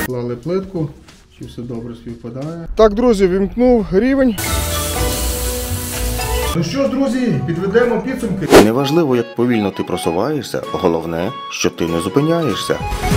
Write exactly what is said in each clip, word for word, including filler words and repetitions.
Клали плитку, чи все добре співпадає. Так, друзі, вімкнув рівень. Ну що ж, друзі, підведемо підсумки. Неважливо, як повільно ти просуваєшся, головне, що ти не зупиняєшся.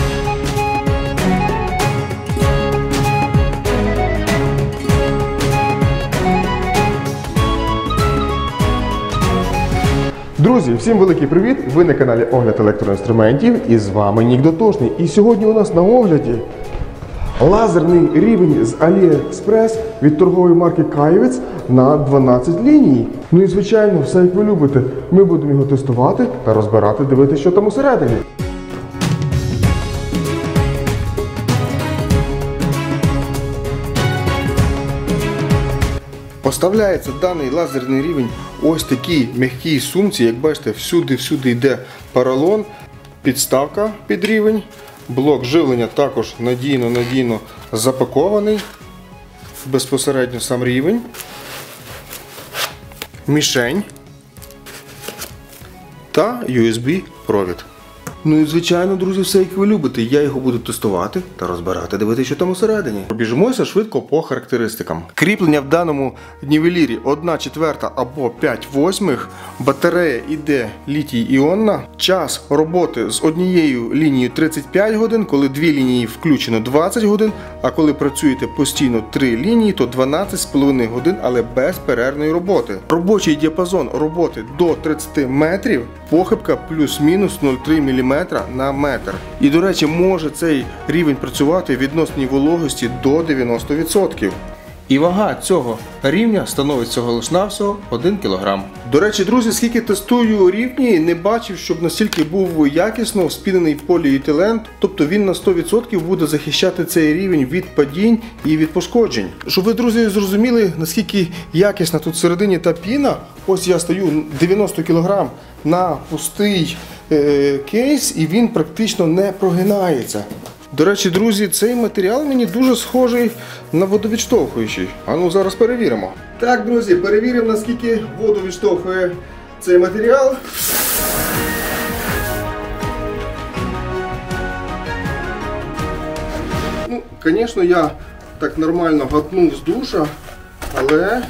Друзі, всім великий привіт! Ви на каналі Огляд електроінструментів і з вами Нік Дотошний. І сьогодні у нас на огляді лазерний рівень з AliExpress від торгової марки Kayvets на дванадцять ліній. Ну і звичайно, все як ви любите. Ми будемо його тестувати та розбирати, дивитися, що там усередині. Поставляється даний лазерний рівень ось такій м'якій сумці. Як бачите, всюди-всюди йде поролон, підставка під рівень, блок живлення також надійно-надійно запакований, безпосередньо сам рівень, мішень та ю ес бі-провід. Ну і звичайно, друзі, все як ви любите. Я його буду тестувати та розбирати, дивитися, що там усередині. Пробіжимося швидко по характеристикам. Кріплення в даному нівелірі одна четверта або п'ять восьмих. Батарея іде літій-іонна. Час роботи з однією лінією тридцять п'ять годин, коли дві лінії включено двадцять годин, а коли працюєте постійно три лінії, то дванадцять з половиною годин, але без перервної роботи. Робочий діапазон роботи до тридцяти метрів, похибка плюс-мінус нуль цілих три десятих міліметра на метр. І, до речі, може цей рівень працювати в відносній вологості до дев'яноста відсотків. І вага цього рівня становить всього лиш навсього один кілограм. До речі, друзі, скільки тестую рівні, не бачив, щоб настільки був якісно вспінений поліетилен, тобто він на сто відсотків буде захищати цей рівень від падінь і від пошкоджень. Щоб ви, друзі, зрозуміли, наскільки якісна тут всередині та піна, ось я стою дев'яносто кілограм на пустий е кейс і він практично не прогинається. До речі, друзі, цей матеріал мені дуже схожий на водовідштовхуючий. А ну зараз перевіримо. Так, друзі, перевіримо, наскільки воду відштовхує цей матеріал. Ну, звісно, я так нормально гатнув з душа, але,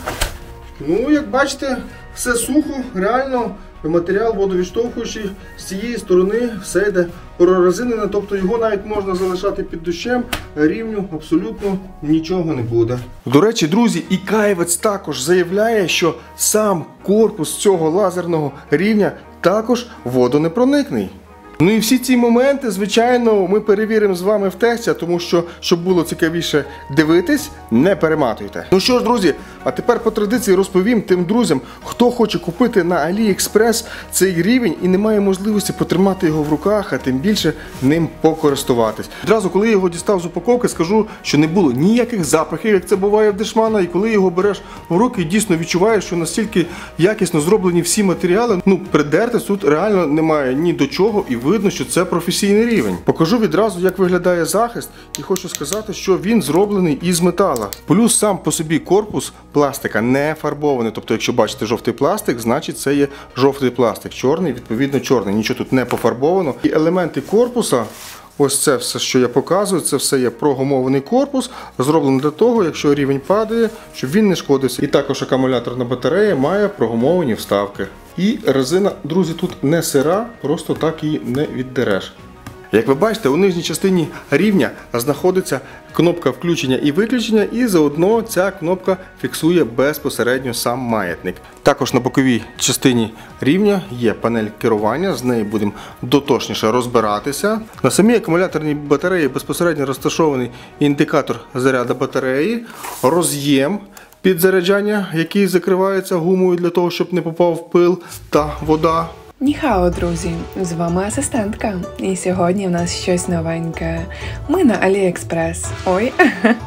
ну, як бачите, все сухо, реально. Матеріал водовідштовхуючий, з цієї сторони все йде прорезинене, тобто його навіть можна залишати під дощем, рівню абсолютно нічого не буде. До речі, друзі, і Kayvets також заявляє, що сам корпус цього лазерного рівня також водонепроникний. Ну і всі ці моменти, звичайно, ми перевіримо з вами в тесті, тому що, щоб було цікавіше дивитись, не перематуйте. Ну що ж, друзі, а тепер по традиції розповім тим друзям, хто хоче купити на AliExpress цей рівень і не має можливості потримати його в руках, а тим більше ним покористуватись. Одразу, коли я його дістав з упаковки, скажу, що не було ніяких запахів, як це буває в Дешмана, і коли його береш в руки, дійсно відчуваєш, що настільки якісно зроблені всі матеріали, ну, придертись тут реально немає ні до чого, і видно, що це професійний рівень. Покажу відразу, як виглядає захист, і хочу сказати, що він зроблений із метала. Плюс сам по собі корпус пластика не фарбований, тобто якщо бачите жовтий пластик, значить це є жовтий пластик. Чорний, відповідно чорний, нічого тут не пофарбовано. І елементи корпуса, ось це все, що я показую, це все є прогумований корпус, зроблений для того, якщо рівень падає, щоб він не шкодився. І також акумуляторна батарея має прогумовані вставки. І резина, друзі, тут не сира, просто так її не віддереш. Як ви бачите, у нижній частині рівня знаходиться кнопка включення і виключення, і заодно ця кнопка фіксує безпосередньо сам маятник. Також на боковій частині рівня є панель керування, з нею будемо дотошніше розбиратися. На самій акумуляторній батареї безпосередньо розташований індикатор заряду батареї, роз'єм під заряджання, який закривається гумою для того, щоб не попав пил та вода. Ніхао, друзі! З вами асистентка. І сьогодні в нас щось новеньке. Ми на AliExpress. Ой,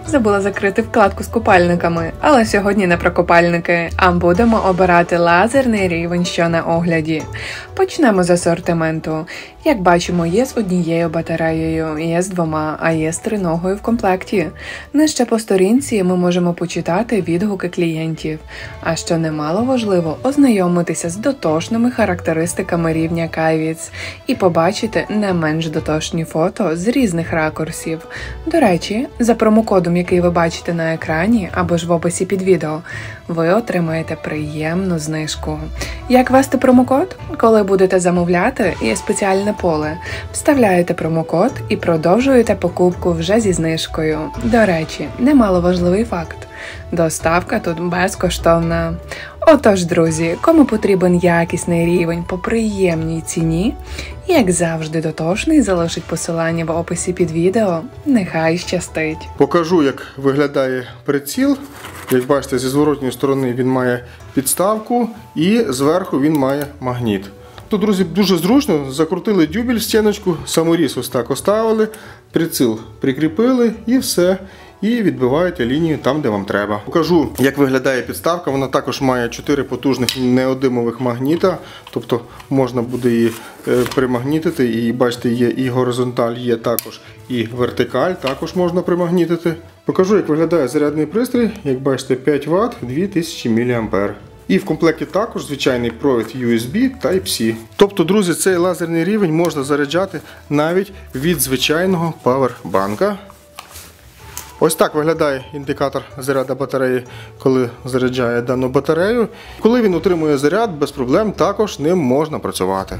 Забула закрити вкладку з купальниками, але сьогодні не про купальники, а будемо обирати лазерний рівень, що на огляді. Почнемо з асортименту. Як бачимо, є з однією батареєю, є з двома, а є з триногою в комплекті. Нижче по сторінці ми можемо почитати відгуки клієнтів. А що немало важливо, ознайомитися з дотошними характеристиками рівня Kivitz і побачити не менш дотошні фото з різних ракурсів. До речі, за промокодом, який ви бачите на екрані або ж в описі під відео, ви отримаєте приємну знижку. Як ввести промокод? Коли будете замовляти, є спеціальне поле. Вставляєте промокод і продовжуєте покупку вже зі знижкою. До речі, немаловажливий факт. Доставка тут безкоштовна. Отож, друзі, кому потрібен якісний рівень по приємній ціні, як завжди дотошний, залишить посилання в описі під відео. Нехай щастить. Покажу, як виглядає приціл. Як бачите, зі зворотньої сторони він має підставку і зверху він має магніт. Тут, друзі, дуже зручно, закрутили дюбель в стіночку, саморіз ось так оставили, приціл прикріпили і все. І відбиваєте лінію там, де вам треба. Покажу, як виглядає підставка. Вона також має чотири потужних неодимових магніта. Тобто можна буде її примагнітити. І бачите, є і горизонталь, є також і вертикаль, також можна примагнітити. Покажу, як виглядає зарядний пристрій. Як бачите, п'ять ватт, дві тисячі міліампер. І в комплекті також звичайний провід ю ес бі Type-C. Тобто, друзі, цей лазерний рівень можна заряджати навіть від звичайного павербанка. Ось так виглядає індикатор заряду батареї, коли заряджає дану батарею. Коли він отримує заряд, без проблем також ним можна працювати.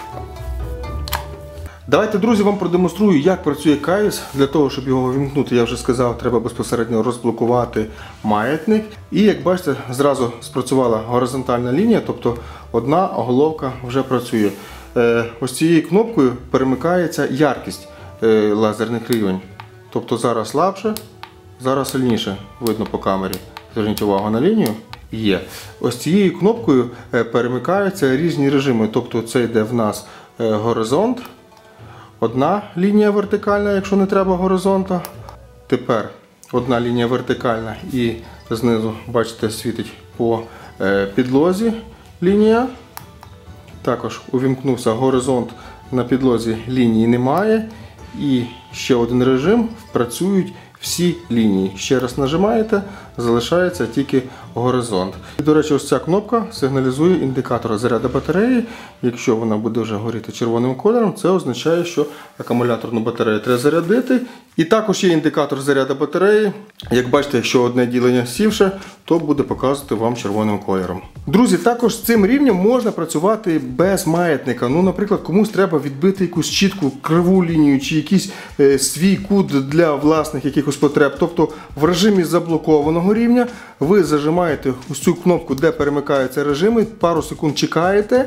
Давайте, друзі, вам продемонструю, як працює Kivitz. Для того, щоб його вимкнути, я вже сказав, треба безпосередньо розблокувати маятник. І, як бачите, зразу спрацювала горизонтальна лінія, тобто одна головка вже працює. Ось цією кнопкою перемикається яркість лазерних рівень. Тобто зараз слабше, зараз сильніше, видно по камері. Зверніть увагу на лінію. Є. Ось цією кнопкою перемикаються різні режими. Тобто це йде в нас горизонт, одна лінія вертикальна, якщо не треба горизонта. Тепер одна лінія вертикальна і знизу, бачите, світить по підлозі лінія. Також увімкнувся горизонт, на підлозі лінії немає. І ще один режим, працюють всі лінії. Ще раз нажимаєте, залишається тільки горизонт. І, до речі, ось ця кнопка сигналізує індикатор заряду батареї. Якщо вона буде вже горіти червоним кольором, це означає, що акумуляторну батарею треба зарядити. І також є індикатор заряду батареї. Як бачите, якщо одне ділення сівше, то буде показувати вам червоним кольором. Друзі, також з цим рівнем можна працювати без маятника. Ну, наприклад, комусь треба відбити якусь чітку криву лінію чи якийсь е, свій кут для власних якихось потреб. Тобто в режимі заблокованого рівня ви зажимаєте ось цю кнопку, де перемикаються режими, пару секунд чекаєте.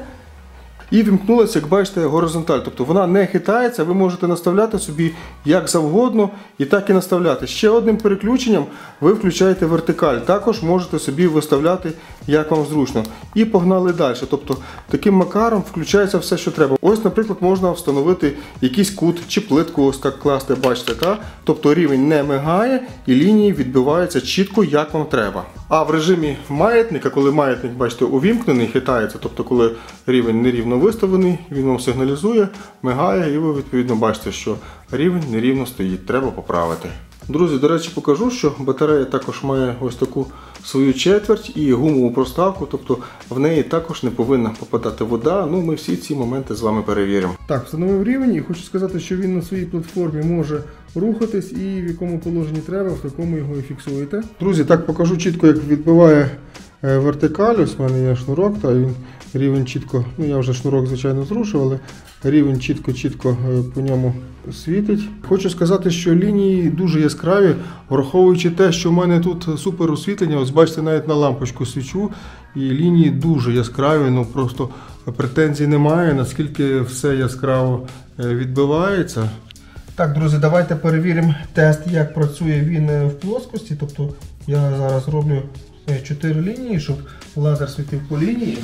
І вімкнулася, як бачите, горизонталь. Тобто вона не хитається, ви можете наставляти собі як завгодно і так і наставляти. Ще одним переключенням ви включаєте вертикаль. Також можете собі виставляти, як вам зручно. І погнали далі. Тобто таким макаром включається все, що треба. Ось, наприклад, можна встановити якийсь кут чи плитку, ось так класти, бачите, та? Тобто рівень не мигає і лінії відбиваються чітко, як вам треба. А в режимі маятника, коли маятник, бачите, увімкнений, хитається, тобто коли рівень нерівно виставлений, він вам сигналізує, мигає і ви відповідно бачите, що рівень нерівно стоїть, треба поправити. Друзі, до речі, покажу, що батарея також має ось таку свою четверть і гумову проставку, тобто в неї також не повинна попадати вода. Ну, ми всі ці моменти з вами перевіримо. Так, встановив рівень і хочу сказати, що він на своїй платформі може рухатись і в якому положенні треба, в такому його і фіксуєте. Друзі, так покажу чітко, як відбиває вертикаль. Ось в мене є шнурок, та він рівень чітко, ну я вже шнурок, звичайно, зрушив, але рівень чітко-чітко по ньому світить. Хочу сказати, що лінії дуже яскраві, враховуючи те, що в мене тут супер освітлення, ось бачите, навіть на лампочку свічу, і лінії дуже яскраві, ну просто претензій немає, наскільки все яскраво відбивається. Так, друзі, давайте перевіримо тест, як працює він в плоскості. Тобто я зараз роблю чотири лінії, щоб лазер світив по лінії.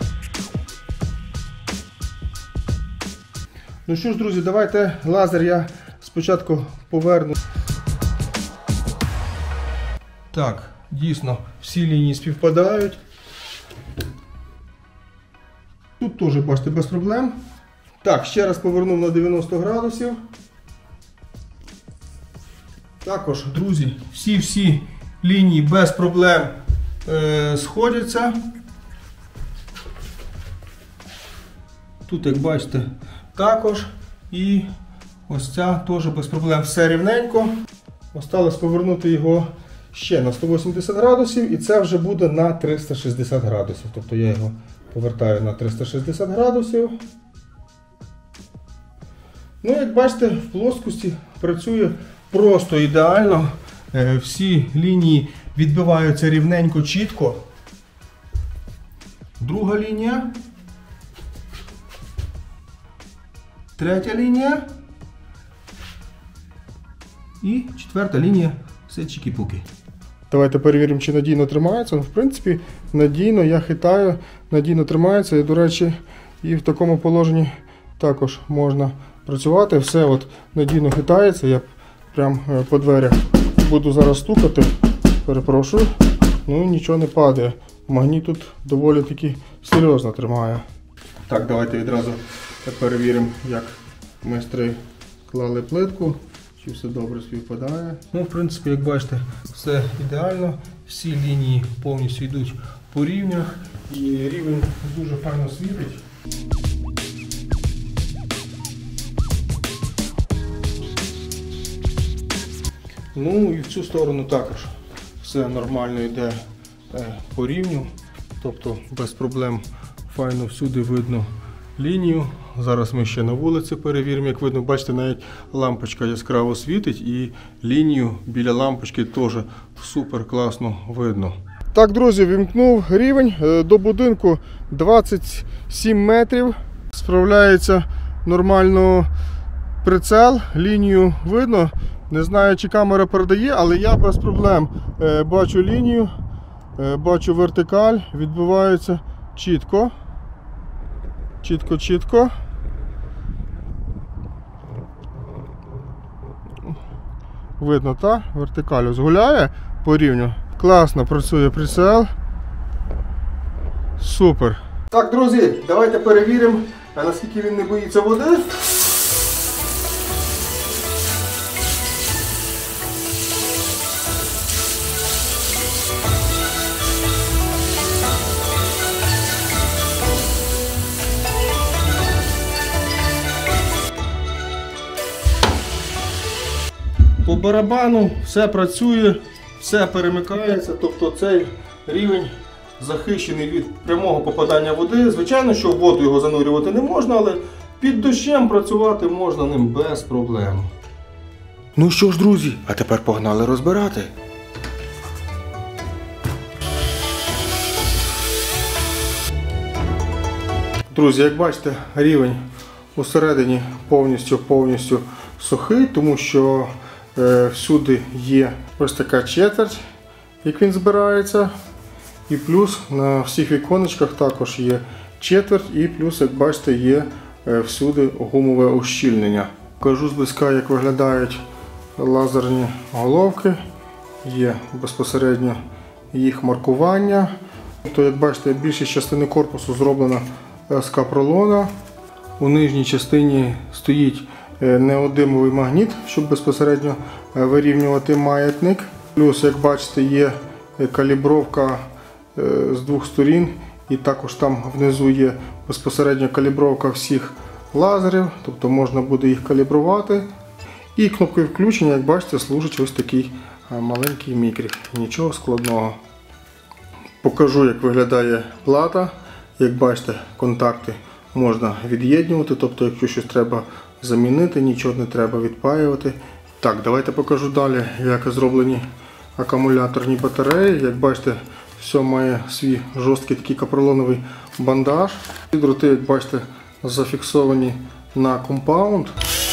Ну що ж, друзі, давайте лазер я спочатку поверну. Так, дійсно, всі лінії співпадають. Тут теж, бачите, без проблем. Так, ще раз повернув на дев'яносто градусів. Також, друзі, всі-всі лінії без проблем е, сходяться. Тут, як бачите, також. І ось ця теж без проблем. Все рівненько. Осталось повернути його ще на сто вісімдесят градусів, і це вже буде на триста шістдесят градусів. Тобто я його повертаю на триста шістдесят градусів. Ну, як бачите, в плоскості працює просто ідеально. Всі лінії відбиваються рівненько, чітко. Друга лінія. Третя лінія. І четверта лінія. Все чікі-пуки. Давайте перевіримо, чи надійно тримається. В принципі, надійно, я хитаю, надійно тримається. І, до речі, і в такому положенні також можна працювати. Все от надійно хитається. Я прям по дверях буду зараз стукати. Перепрошую. Ну, нічого не падає. Магніт тут доволі таки серйозно тримає. Так, давайте відразу перевіримо, як майстри клали плитку. Чи все добре співпадає. Ну, в принципі, як бачите, все ідеально. Всі лінії повністю йдуть по рівнях. І рівень дуже файно світить. Ну і в цю сторону також все нормально йде по рівню. Тобто без проблем файно всюди видно лінію. Зараз ми ще на вулиці перевіримо, як видно, бачите, навіть лампочка яскраво світить і лінію біля лампочки теж супер класно видно. Так, друзі, вімкнув рівень до будинку двадцять сім метрів. Справляється нормально прицел, лінію видно. Не знаю, чи камера передає, але я без проблем бачу лінію, бачу вертикаль, відбувається чітко. Чітко-чітко. Видно, так? Вертикаль ось гуляє по рівню. Класно працює прицел. Супер. Так, друзі, давайте перевіримо, наскільки він не боїться води. По барабану все працює, все перемикається, тобто цей рівень захищений від прямого попадання води. Звичайно, що в воду його занурювати не можна, але під дощем працювати можна ним без проблем. Ну що ж, друзі, а тепер погнали розбирати. Друзі, як бачите, рівень усередині повністю-повністю сухий, тому що е, всюди є ось така четверть, як він збирається. І плюс на всіх віконечках також є четверть, і плюс, як бачите, є е, всюди гумове ущільнення. Покажу зблизька, як виглядають лазерні головки. Є безпосередньо їх маркування. Тобто, як бачите, більшість частини корпусу зроблена з капролона. У нижній частині стоїть неодимовий магніт, щоб безпосередньо вирівнювати маятник. Плюс, як бачите, є калібровка з двох сторін, і також там внизу є безпосередньо калібровка всіх лазерів, тобто можна буде їх калібрувати. І кнопкою включення, як бачите, служить ось такий маленький мікрик. Нічого складного. Покажу, як виглядає плата. Як бачите, контакти можна від'єднувати, тобто якщо щось треба замінити, нічого не треба відпаювати. Так, давайте покажу далі, як зроблені акумуляторні батареї. Як бачите, все має свій жорсткий такий капролоновий бандаж. Ці дроти, як бачите, зафіксовані на компаунд.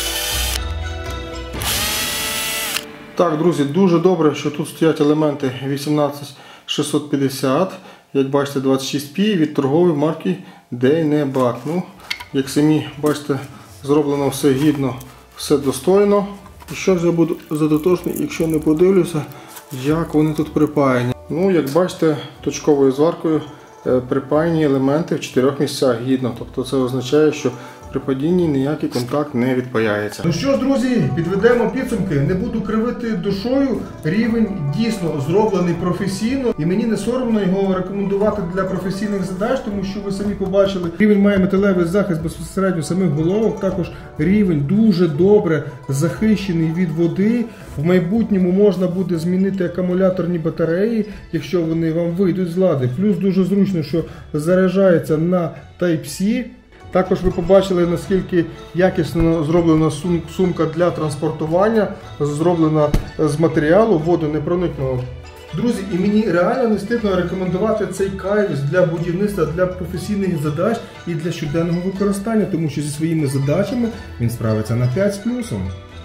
Так, друзі, дуже добре, що тут стоять елементи вісімнадцять шістсот п'ятдесят. Як бачите, двадцять шість пі від торгової марки Dynebat. Ну, як самі бачите, зроблено все гідно, все достойно. І що ж я буду задотошний, якщо не подивлюся як вони тут припаяні. Ну, як бачите, точковою зваркою припаяні елементи в чотирьох місцях гідно. Тобто це означає, що при падінні ніякий контакт не відпаяється. Ну що ж, друзі, підведемо підсумки. Не буду кривити душою. Рівень дійсно зроблений професійно. І мені не соромно його рекомендувати для професійних задач, тому що ви самі побачили. Рівень має металевий захист безпосередньо самих головок. Також рівень дуже добре захищений від води. В майбутньому можна буде змінити акумуляторні батареї, якщо вони вам вийдуть з лади. Плюс дуже зручно, що заряджається на Type-C. Також ви побачили, наскільки якісно зроблена сумка для транспортування, зроблена з матеріалу водонепроникного. Друзі, і мені реально не стидно рекомендувати цей кайвіс для будівництва, для професійних задач і для щоденного використання, тому що зі своїми задачами він справиться на п'ять з плюсом.